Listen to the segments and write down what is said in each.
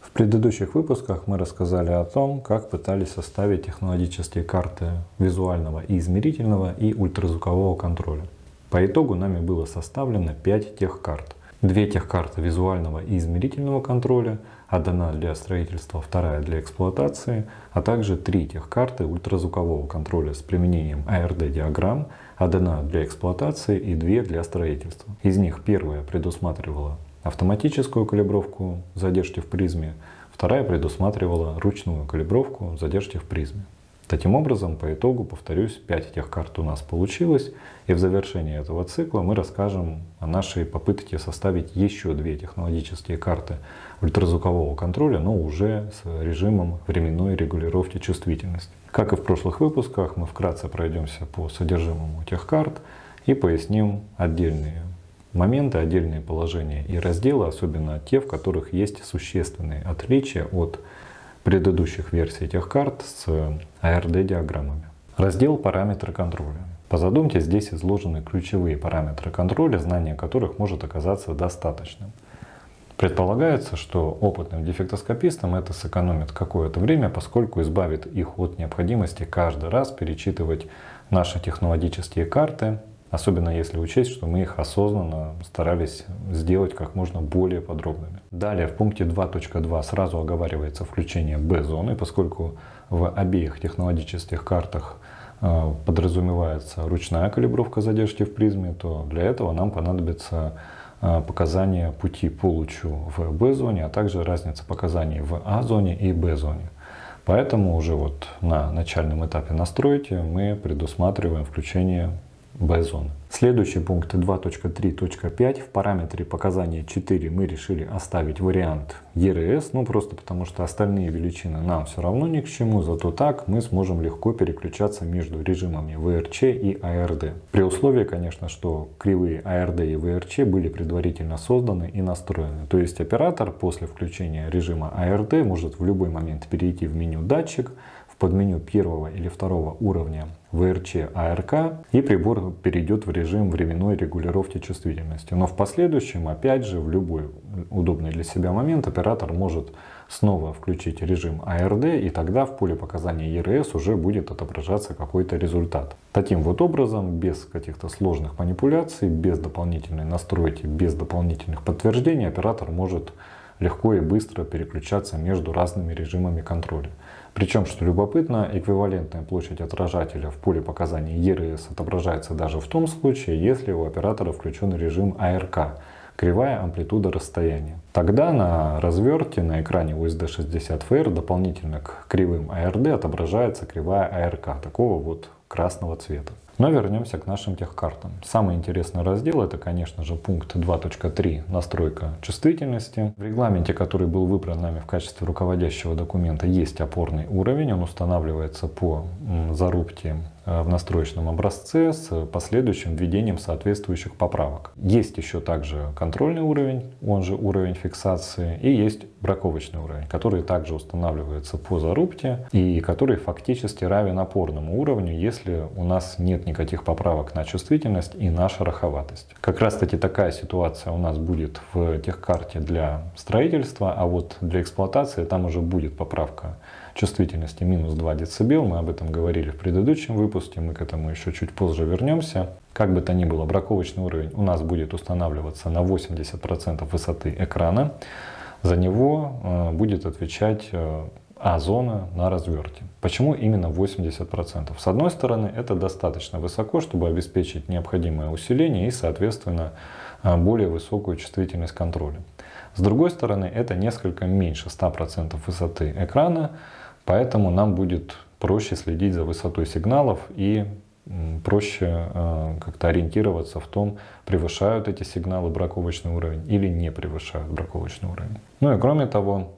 В предыдущих выпусках мы рассказали о том, как пытались составить технологические карты визуального и измерительного и ультразвукового контроля. По итогу нами было составлено 5 техкарт. 2 техкарты визуального и измерительного контроля, одна для строительства, вторая для эксплуатации, а также 3 техкарты ультразвукового контроля с применением ARD-диаграмм, одна для эксплуатации и 2 для строительства. Из них первая предусматривала автоматическую калибровку задержки в призме, вторая предусматривала ручную калибровку задержки в призме. Таким образом, по итогу, повторюсь, 5 техкарт у нас получилось, и в завершении этого цикла мы расскажем о нашей попытке составить еще 2 технологические карты ультразвукового контроля, но уже с режимом временной регулировки чувствительности. Как и в прошлых выпусках, мы вкратце пройдемся по содержимому техкарт и поясним отдельные моменты, отдельные положения и разделы, особенно те, в которых есть существенные отличия от предыдущих версий техкарт с ARD-диаграммами. Раздел «Параметры контроля». По задумке здесь изложены ключевые параметры контроля, знание которых может оказаться достаточным. Предполагается, что опытным дефектоскопистам это сэкономит какое-то время, поскольку избавит их от необходимости каждый раз перечитывать наши технологические карты, особенно если учесть, что мы их осознанно старались сделать как можно более подробными. Далее в пункте 2.2 сразу оговаривается включение B-зоны, поскольку в обеих технологических картах подразумевается ручная калибровка задержки в призме, то для этого нам понадобится показания пути по лучу в B-зоне, а также разница показаний в А-зоне и Б-зоне. Поэтому уже вот на начальном этапе настройки мы предусматриваем включение B-зоны. Следующий пункт 2.3.5. В параметре показания 4 мы решили оставить вариант ERS, просто потому что остальные величины нам все равно ни к чему, зато так мы сможем легко переключаться между режимами VRC и ARD. При условии, конечно, что кривые ARD и VRC были предварительно созданы и настроены. То есть оператор после включения режима ARD может в любой момент перейти в меню «Датчик», под меню первого или второго уровня VRC ARK, и прибор перейдет в режим временной регулировки чувствительности. Но в последующем, опять же, в любой удобный для себя момент оператор может снова включить режим ARD, и тогда в поле показаний ERS уже будет отображаться какой-то результат. Таким вот образом, без каких-то сложных манипуляций, без дополнительной настройки, без дополнительных подтверждений, оператор может легко и быстро переключаться между разными режимами контроля. Причем, что любопытно, эквивалентная площадь отражателя в поле показаний ERS отображается даже в том случае, если у оператора включен режим ARK, кривая амплитуда расстояния. Тогда на разверте на экране USD60FR дополнительно к кривым ARD отображается кривая ARK, такого вот красного цвета. Но вернемся к нашим техкартам. Самый интересный раздел — это, конечно же, пункт 2.3 «Настройка чувствительности». В регламенте, который был выбран нами в качестве руководящего документа, есть опорный уровень. Он устанавливается по зарубке в настроечном образце с последующим введением соответствующих поправок. Есть еще также контрольный уровень, он же уровень фиксации, и есть браковочный уровень, который также устанавливается по зарубке и который фактически равен опорному уровню, если у нас нет никаких поправок на чувствительность и на шероховатость. Как раз таки такая ситуация у нас будет в техкарте для строительства, а вот для эксплуатации там уже будет поправка чувствительности минус 2 дБ. Мы об этом говорили в предыдущем выпуске, мы к этому еще чуть позже вернемся. Как бы то ни было, браковочный уровень у нас будет устанавливаться на 80% высоты экрана. За него будет отвечать А-зона на разверте. Почему именно 80%? С одной стороны, это достаточно высоко, чтобы обеспечить необходимое усиление и, соответственно, более высокую чувствительность контроля. С другой стороны, это несколько меньше 100% высоты экрана, поэтому нам будет проще следить за высотой сигналов и проще как-то ориентироваться в том, превышают эти сигналы браковочный уровень или не превышают браковочный уровень. Ну и кроме того,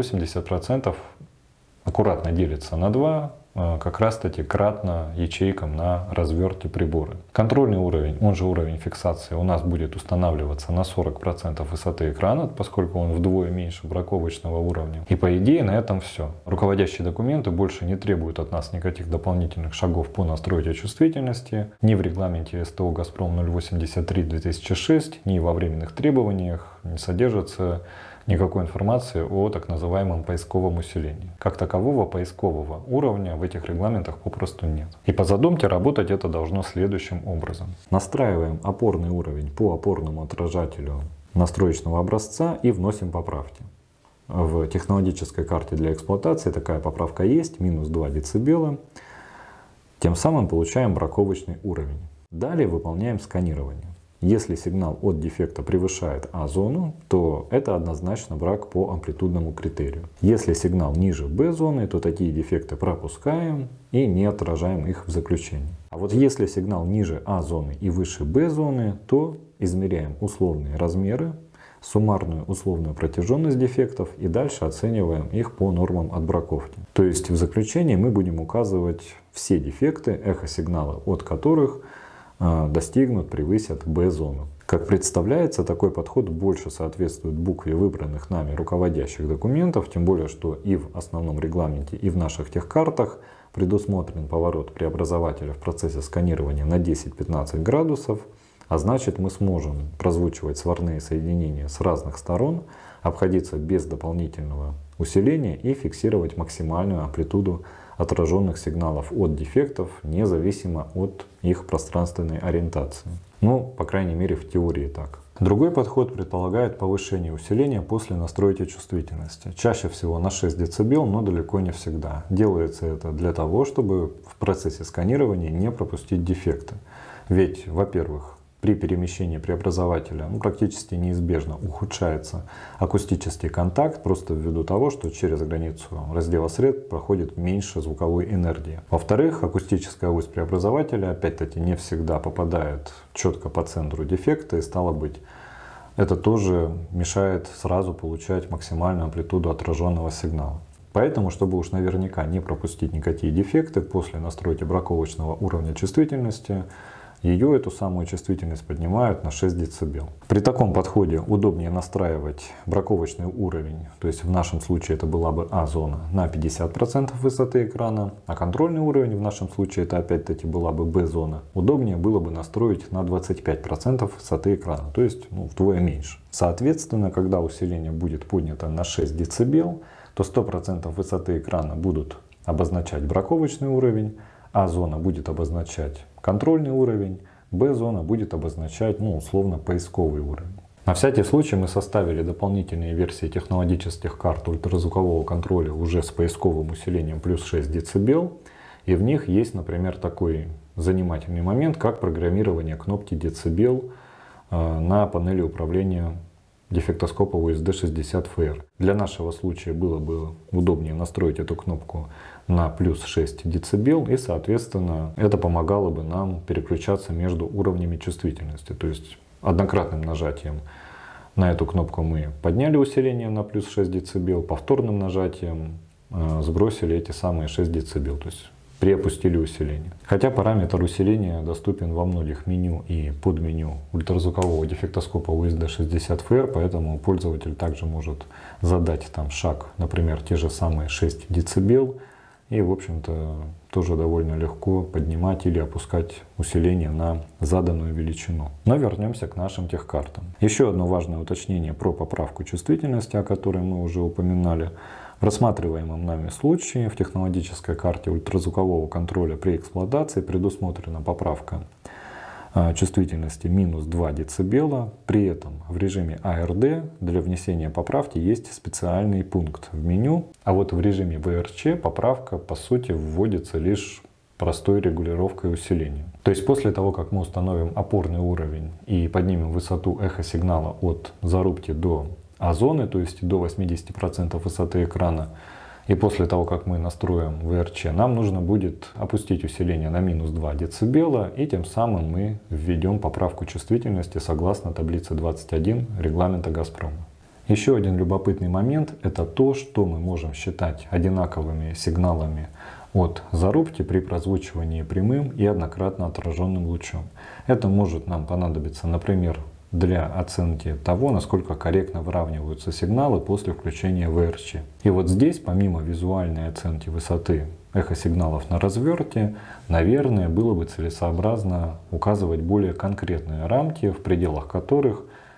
80% аккуратно делится на 2, как раз таки кратно ячейкам на разверте прибора. Контрольный уровень, он же уровень фиксации, у нас будет устанавливаться на 40% высоты экрана, поскольку он вдвое меньше браковочного уровня. И по идее на этом все. Руководящие документы больше не требуют от нас никаких дополнительных шагов по настройке чувствительности, ни в регламенте СТО «Газпром» 083/2006, ни во временных требованиях, не содержится никакой информации о так называемом поисковом усилении. Как такового поискового уровня в этих регламентах попросту нет. И по задумке работать это должно следующим образом. Настраиваем опорный уровень по опорному отражателю настроечного образца и вносим поправки. В технологической карте для эксплуатации такая поправка есть, минус 2 дБ. Тем самым получаем браковочный уровень. Далее выполняем сканирование. Если сигнал от дефекта превышает А-зону, то это однозначно брак по амплитудному критерию. Если сигнал ниже Б-зоны, то такие дефекты пропускаем и не отражаем их в заключении. А вот если сигнал ниже А-зоны и выше Б-зоны, то измеряем условные размеры, суммарную условную протяженность дефектов и дальше оцениваем их по нормам отбраковки. То есть в заключении мы будем указывать все дефекты, эхосигналы от которых превысят B-зону. Как представляется, такой подход больше соответствует букве выбранных нами руководящих документов, тем более, что и в основном регламенте, и в наших техкартах предусмотрен поворот преобразователя в процессе сканирования на 10-15 градусов, а значит мы сможем прозвучивать сварные соединения с разных сторон, обходиться без дополнительного усиления и фиксировать максимальную амплитуду отраженных сигналов от дефектов, независимо от их пространственной ориентации. Ну, по крайней мере, в теории так. Другой подход предполагает повышение усиления после настройки чувствительности. Чаще всего на 6 дБ, но далеко не всегда. Делается это для того, чтобы в процессе сканирования не пропустить дефекты. Ведь, во-первых, при перемещении преобразователя практически неизбежно ухудшается акустический контакт, просто ввиду того, что через границу раздела сред проходит меньше звуковой энергии. Во-вторых, акустическая ось преобразователя опять-таки не всегда попадает четко по центру дефекта, и стало быть, это тоже мешает сразу получать максимальную амплитуду отраженного сигнала. Поэтому, чтобы уж наверняка не пропустить никакие дефекты, после настройки браковочного уровня чувствительности ее, эту самую чувствительность, поднимают на 6 дБ. При таком подходе удобнее настраивать браковочный уровень, то есть в нашем случае это была бы А-зона, на 50% высоты экрана, а контрольный уровень в нашем случае это опять-таки была бы Б-зона. Удобнее было бы настроить на 25% высоты экрана, то есть вдвое меньше. Соответственно, когда усиление будет поднято на 6 дБ, то 100% высоты экрана будут обозначать браковочный уровень, А-зона будет обозначать контрольный уровень, Б-зона будет обозначать, условно, поисковый уровень. На всякий случай мы составили дополнительные версии технологических карт ультразвукового контроля уже с поисковым усилением плюс 6 дБ. И в них есть, например, такой занимательный момент, как программирование кнопки децибел на панели управления дефектоскопа USD60FR. Для нашего случая было бы удобнее настроить эту кнопку на плюс 6 дБ, и, соответственно, это помогало бы нам переключаться между уровнями чувствительности. То есть однократным нажатием на эту кнопку мы подняли усиление на плюс 6 дБ, повторным нажатием сбросили эти самые 6 дБ, то есть приопустили усиление. Хотя параметр усиления доступен во многих меню и подменю ультразвукового дефектоскопа USD60FR, поэтому пользователь также может задать там шаг, например, те же самые 6 дБ, и, в общем-то, тоже довольно легко поднимать или опускать усиление на заданную величину. Но вернемся к нашим техкартам. Еще одно важное уточнение про поправку чувствительности, о которой мы уже упоминали. В рассматриваемом нами случае в технологической карте ультразвукового контроля при эксплуатации предусмотрена поправка чувствительности минус 2 дБ. При этом в режиме ARD для внесения поправки есть специальный пункт в меню, а вот в режиме VRC поправка по сути вводится лишь простой регулировкой усиления. То есть после того, как мы установим опорный уровень и поднимем высоту эхосигнала от зарубки до А-зоны, то есть до 80% высоты экрана, и после того, как мы настроим VRC, нам нужно будет опустить усиление на минус 2 дБ, и тем самым мы введем поправку чувствительности согласно таблице 21 регламента «Газпрома». Еще один любопытный момент – это то, что мы можем считать одинаковыми сигналами от зарубки при прозвучивании прямым и однократно отраженным лучом. Это может нам понадобиться, например, для оценки того, насколько корректно выравниваются сигналы после включения VRC. И вот здесь, помимо визуальной оценки высоты эхосигналов на разверте, наверное, было бы целесообразно указывать более конкретные рамки, в пределах которых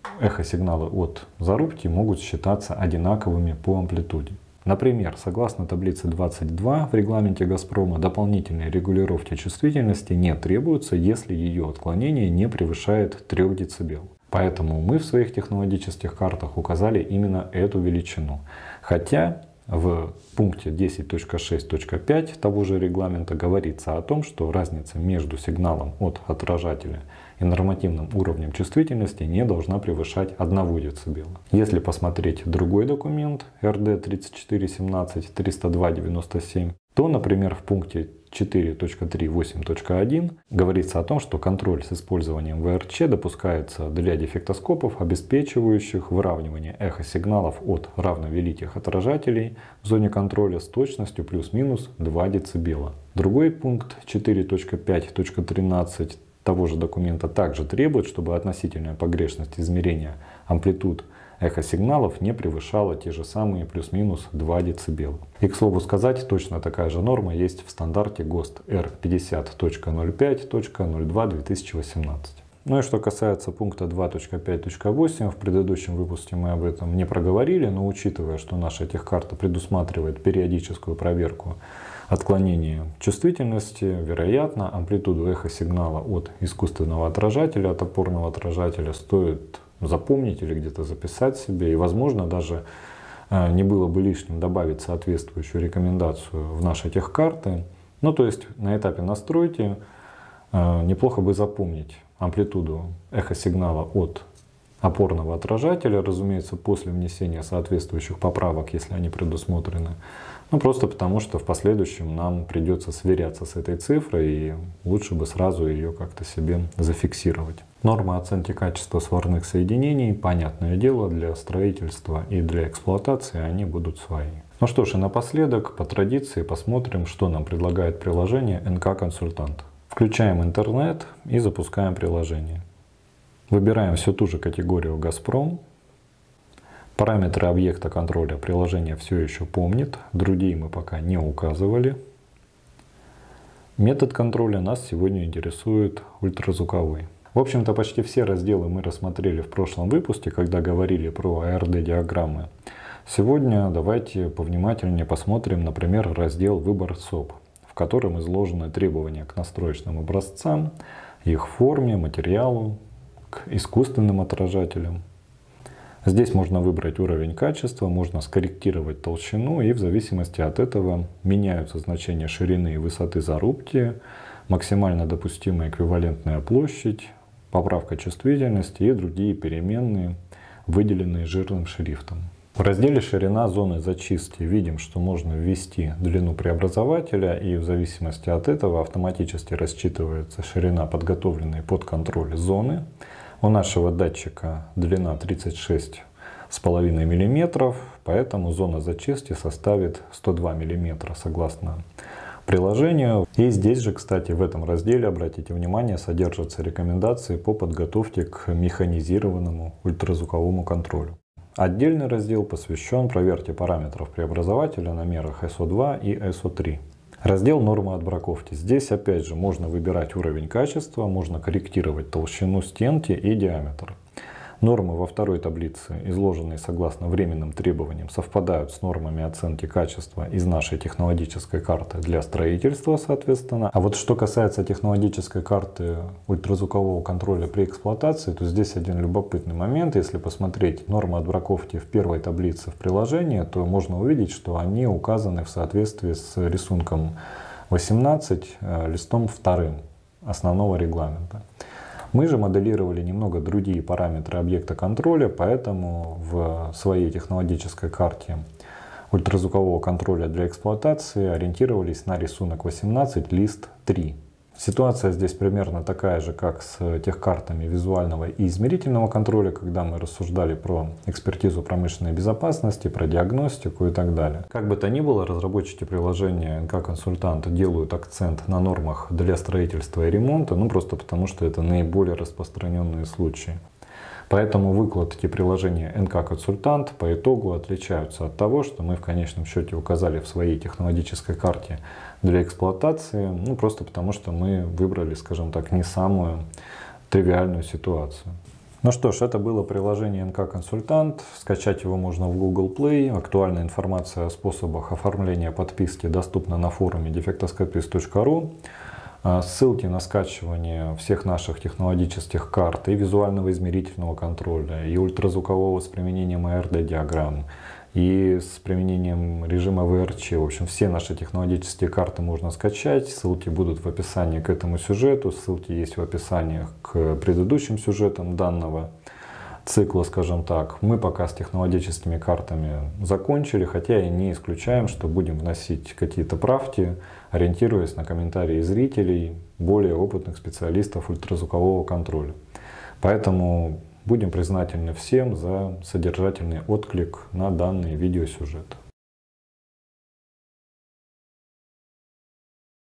эхосигналы от зарубки могут считаться одинаковыми по амплитуде. Например, согласно таблице 22 в регламенте «Газпрома», дополнительной регулировки чувствительности не требуется, если ее отклонение не превышает 3 дБ. Поэтому мы в своих технологических картах указали именно эту величину. Хотя в пункте 10.6.5 того же регламента говорится о том, что разница между сигналом от отражателя и нормативным уровнем чувствительности не должна превышать 1 дБ. Если посмотреть другой документ РД 3417-302-97, то, например, в пункте 4.3.8.1 говорится о том, что контроль с использованием ВРЧ допускается для дефектоскопов, обеспечивающих выравнивание эхосигналов от равновеликих отражателей в зоне контроля с точностью плюс-минус 2 дБ. Другой пункт 4.5.13 того же документа также требует, чтобы относительная погрешность измерения амплитуд эхосигналов не превышала те же самые плюс-минус 2 дБ. И, к слову сказать, точно такая же норма есть в стандарте ГОСТ R50.05.02/2018. Ну и что касается пункта 2.5.8, в предыдущем выпуске мы об этом не проговорили, но учитывая, что наша техкарта предусматривает периодическую проверку отклонения чувствительности, вероятно, амплитуду эхосигнала от искусственного отражателя, от опорного отражателя стоит запомнить или где-то записать себе. И, возможно, даже не было бы лишним добавить соответствующую рекомендацию в наши техкарты. Ну, то есть на этапе настройки неплохо бы запомнить амплитуду эхосигнала от опорного отражателя, разумеется, после внесения соответствующих поправок, если они предусмотрены. Ну, просто потому, что в последующем нам придется сверяться с этой цифрой, и лучше бы сразу ее как-то себе зафиксировать. Нормы оценки качества сварных соединений, понятное дело, для строительства и для эксплуатации они будут свои. Ну что ж, и напоследок, по традиции, посмотрим, что нам предлагает приложение НК-консультант. Включаем интернет и запускаем приложение. Выбираем всю ту же категорию «Газпром». Параметры объекта контроля приложение все еще помнит, другие мы пока не указывали. Метод контроля нас сегодня интересует ультразвуковой. В общем-то, почти все разделы мы рассмотрели в прошлом выпуске, когда говорили про АРД-диаграммы. Сегодня давайте повнимательнее посмотрим, например, раздел «Выбор СОП», в котором изложены требования к настроечным образцам, их форме, материалу, к искусственным отражателям. Здесь можно выбрать уровень качества, можно скорректировать толщину, и в зависимости от этого меняются значения ширины и высоты зарубки, максимально допустимая эквивалентная площадь, поправка чувствительности и другие переменные, выделенные жирным шрифтом. В разделе «Ширина зоны зачистки» видим, что можно ввести длину преобразователя, и в зависимости от этого автоматически рассчитывается ширина подготовленной под контроль зоны. У нашего датчика длина 36,5 мм, поэтому зона зачистки составит 102 мм согласно приложению. И здесь же, кстати, в этом разделе, обратите внимание, содержатся рекомендации по подготовке к механизированному ультразвуковому контролю. Отдельный раздел посвящен проверке параметров преобразователя на мерах SO2 и SO3. Раздел «Нормы отбраковки». Здесь опять же можно выбирать уровень качества, можно корректировать толщину стенки и диаметр. Нормы во второй таблице, изложенные согласно временным требованиям, совпадают с нормами оценки качества из нашей технологической карты для строительства, соответственно. А вот что касается технологической карты ультразвукового контроля при эксплуатации, то здесь один любопытный момент. Если посмотреть нормы отбраковки в первой таблице в приложении, то можно увидеть, что они указаны в соответствии с рисунком 18, листом 2 основного регламента. Мы же моделировали немного другие параметры объекта контроля, поэтому в своей технологической карте ультразвукового контроля для эксплуатации ориентировались на рисунок 18, лист 3. Ситуация здесь примерно такая же, как с техкартами визуального и измерительного контроля, когда мы рассуждали про экспертизу промышленной безопасности, про диагностику и так далее. Как бы то ни было, разработчики приложения НК-консультант делают акцент на нормах для строительства и ремонта, просто потому что это наиболее распространенные случаи. Поэтому выкладки приложения НК-консультант по итогу отличаются от того, что мы в конечном счете указали в своей технологической карте для эксплуатации, просто потому что мы выбрали, скажем так, не самую тривиальную ситуацию. Ну что ж, это было приложение НК-консультант. Скачать его можно в Google Play. Актуальная информация о способах оформления подписки доступна на форуме defectoscopist.ru. Ссылки на скачивание всех наших технологических карт и визуального измерительного контроля, и ультразвукового с применением ARD-диаграмм, и с применением режима VRC. В общем, все наши технологические карты можно скачать. Ссылки будут в описании к этому сюжету. Ссылки есть в описании к предыдущим сюжетам данного цикла, скажем так. Мы пока с технологическими картами закончили, хотя и не исключаем, что будем вносить какие-то правки, ориентируясь на комментарии зрителей, более опытных специалистов ультразвукового контроля. Поэтому будем признательны всем за содержательный отклик на данные видеосюжеты.